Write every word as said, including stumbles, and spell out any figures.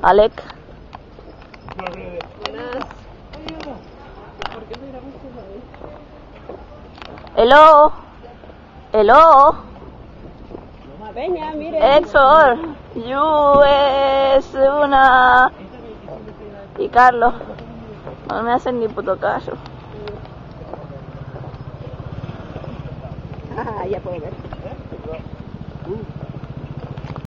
Alec. Buenas. Hello. Hello. Peña, mire. Héctor. You es una. Y Carlos. No me hacen ni puto caso. Ah, ya puedo ver.